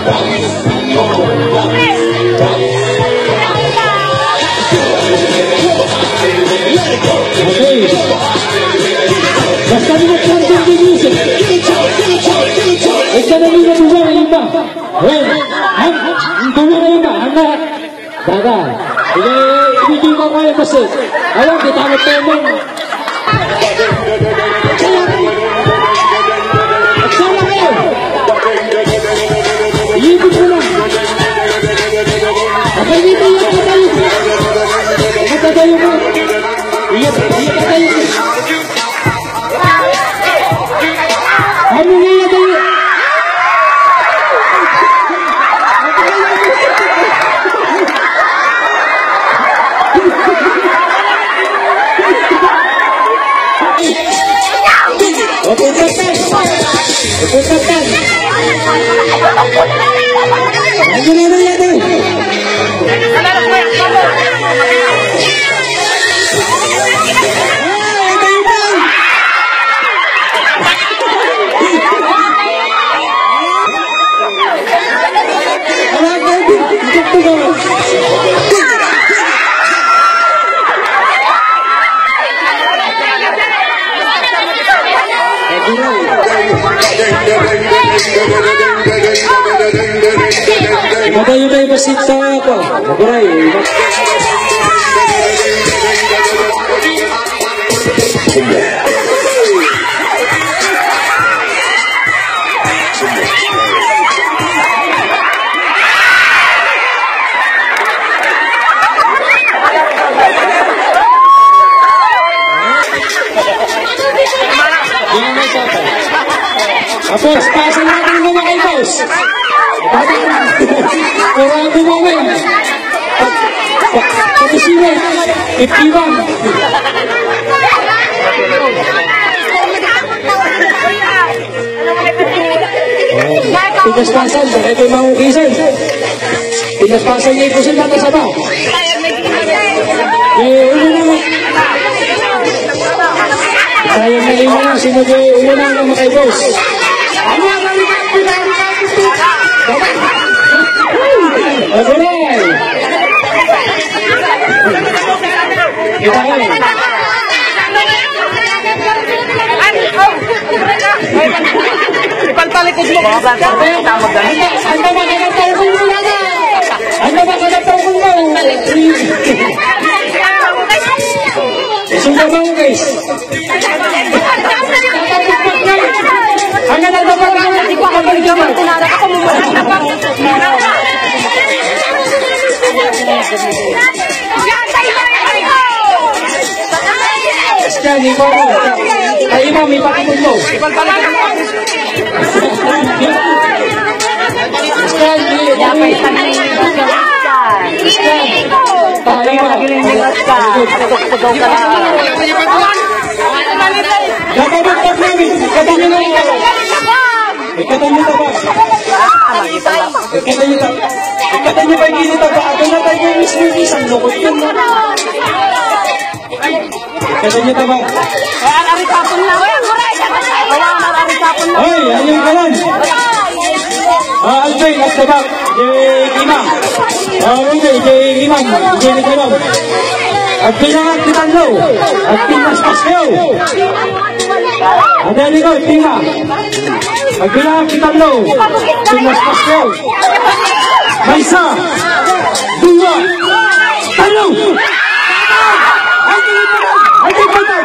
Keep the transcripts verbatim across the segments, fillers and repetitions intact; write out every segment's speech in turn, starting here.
Basta dinagkantin din music. Ika na nila buwa ng iba. Well, ang buwa ng iba, ang lahat. Daga, hindi ko kaya kasi. Ayaw, kita mo temong. Magsama kayo. Iibig mo lang. Kapag dito yung katayo. Katayo mo. Iyak, iyak katayo mo. Ano nga yan tayo? Oputatan! Oputatan! Ano nga yan yan tayo? Magayon na ibasit sa ako. Maguray. Tapos, pasan natin yung mga kaibos. Kurang bumawin. Pagkasirin. Iptiwan. Pinaspasan. Ito yung mga ukisan. Pinaspasan niya ipusin natin sa ba. Eh, ulo na. Sayang na lima na. Sino ko umuna ng mga kaibos. Ano ang kalimutan ko na? Maguray! Kita ka rin. Ipalpalikod mo. Ano ba kinatawag mo na na? Ano ba kinatawag mo? Sumpa mo guys. Ang nagdabang ka na, di ko ako magdabang. Tinara ako mo magdabang. Eskan, di ko mo. Ay, mo, may pakipod mo. Eskan, di. Dapat sanay. Eskan. Tayo mo. Tugaw ka na. Dapat pag namin. Ikatan nyo na ito. Ikatan nyo ito ba? Ikatan nyo ito. Ikatan nyo ba yung ginito ba? Ako na tayo yung mismo isang lukot yun. Ikatan nyo ito ba? Ay, aritapon na. Ay, ayun ka lang. Alvin, at the back. Jay Imam. Ruben, Jay Imam. Jay Imam. At pinangat ni Tanlo. At pinaspas kayo. At dali ko, tingnan. At pinangat ni Tanlo. Pinaspas kayo. May isa. Dua. Tanlo. Ay, ay, ay, ay,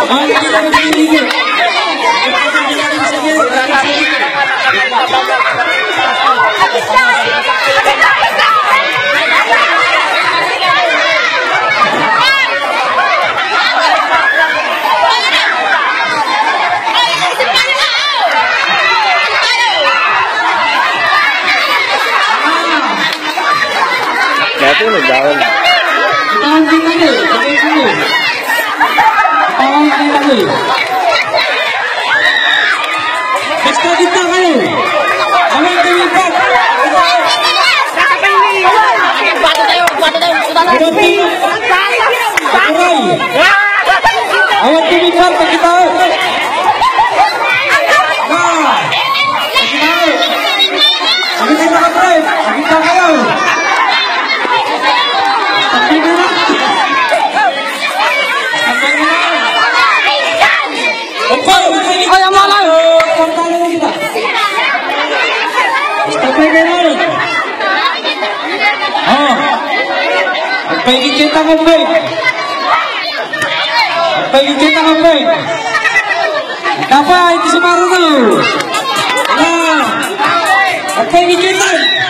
Ang kita magpipigil. Dati nagdawal. Ang kita niyo. Ang kita niyo. Basta kita kayo. Ang kita pa. Bato tayo, bato tayo. Grabe. Aray. Awat tumikar pa kita. Ah. Kita na kapre. Kita kayo. Kaya mo lang. Pagpahigit kita ng break. Pagpahigit kita ng break. Dapat, hindi sumaro na yun. Ah, pagpahigit kita.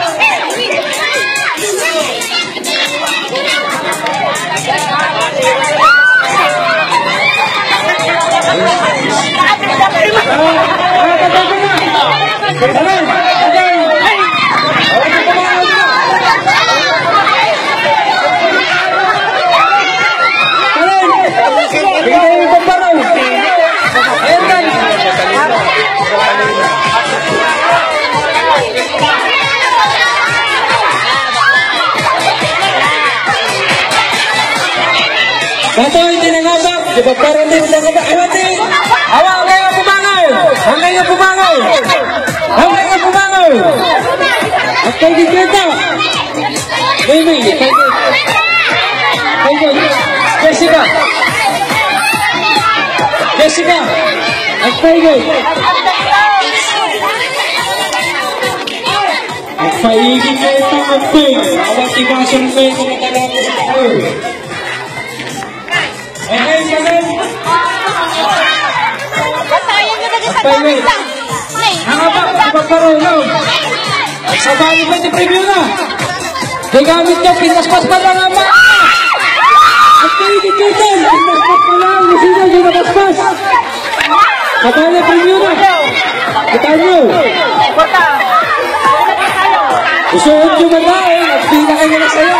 Bato hindi nangabak, di ba parang hindi nangabak? Awati! Awa, ang kaya pumangal! Ang kaya pumangal! Ang kaya pumangal! At kayo di kita! Baby, kayo kayo Jessica! Jessica! At kayo at paigin kayo itong magping! Awat ibasang kayo mga talagang sa kayo! Okay, ganun. Pwede. Nangabak, ipagparulong. Sa bali pa, preview na. Gagamit niya, pinaspas pa lang ang mga. At kayo dikitin, pinaspas pa lang. Masina, yung napaspas. Sa bali, preview na. Kita nyo. Usuot nyo man na eh. Nagpina kayo na sa'yo.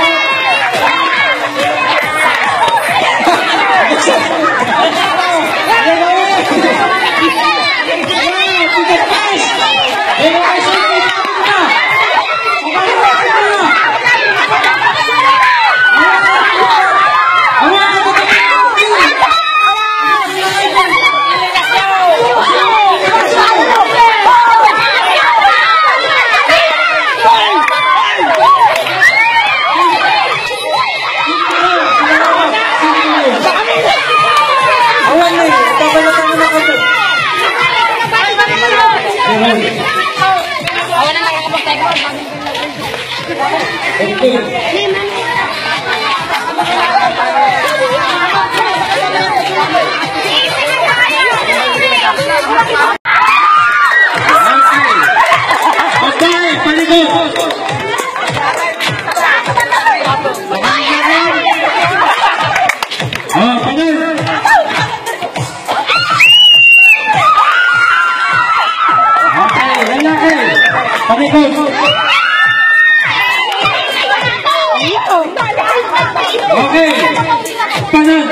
Okay. Panan.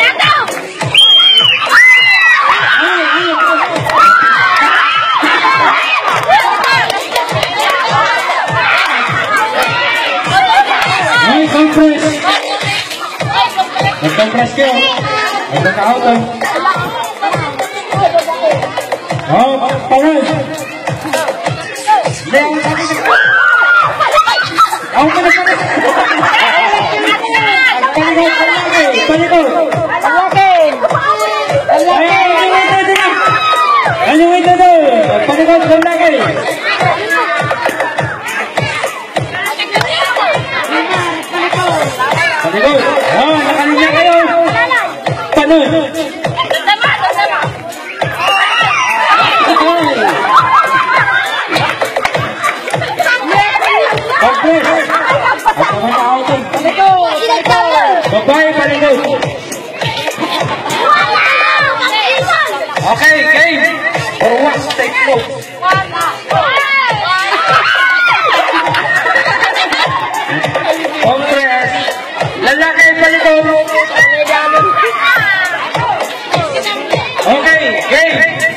Ay, compress. Nag-compress kayo. Nagkaka-auto. Oh, panan. Ako ka na panan. Panikot, panikot, panikot. Alakin! Alakin! Ano yung ito doon? Panikot, panikot. Panikot. Oh, nakalinya kayo. Panon. Compress. At naman na-outing. Babae, palikod. Okay, game. For what? Take note. Compress. Lalaki, palikod. Okay, game.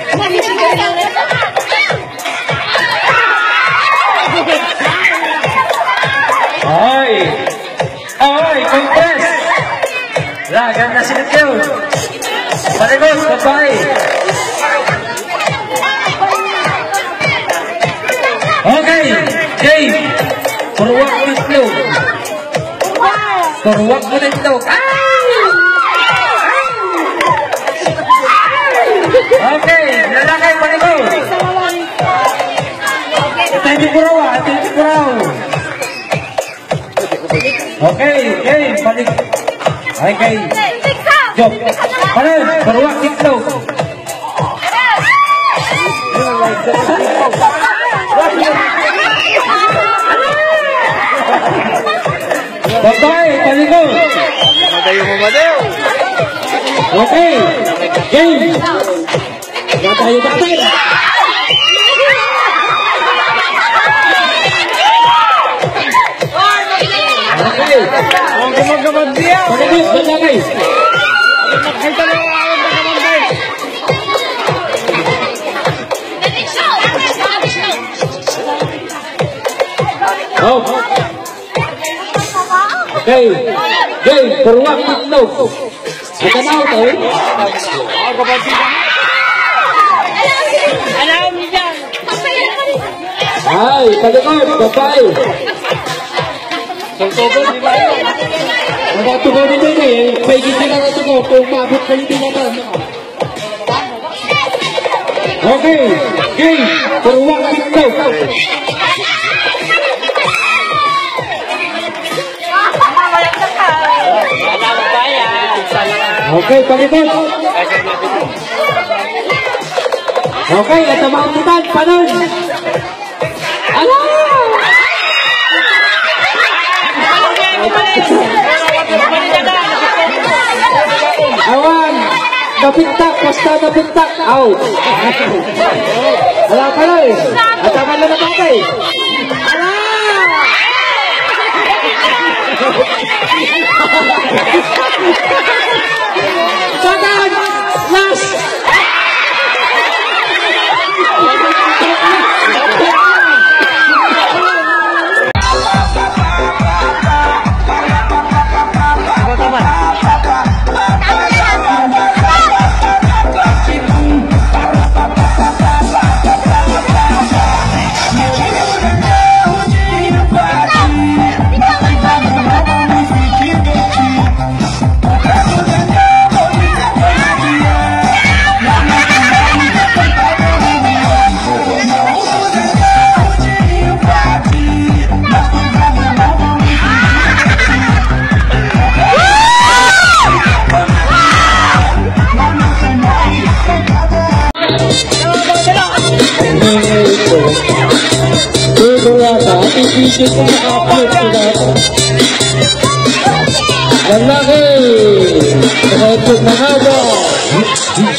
Ay! Ay! Compress! Wala, ganda sinit yun. Palikos, babae. Okay, game. Purwak mo itlog. Purwak mo itlog. Okay, lalaki, palikos. Ito yung puraw, ito yung puraw. Okay, okay, balik. Okay. Jok. Paano? Baruak itlog. Babae, palikod. Matayo mo ba daw? Okay. Game. Matayo ba tayo? Okay. Ang gumagabad niya. Palikod, balakay. Ay, talaga ako magkabantay. Oh. Okay. Game. Baruak itlog. Matanaw tayo. Ang gumagabad. Alam niya. Ay, palikod, babae. Sultogon, di ba yun? Magatugon nito eh. May giti na natugon kung mabot kayo din naman. Okay. Game. Purwak itlog. Okay, palikod. Okay, at ang mga kitan, panon. Ano? Awan, napintak, basta napintak. Out. Wala ka lang eh. At ang mga nabatay. Ala! Sagan! Last! Isip ko maka-upload ko dito. Lalaki! Naka-upload na haba! D J.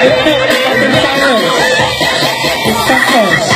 Ito, ating tayo. Ito,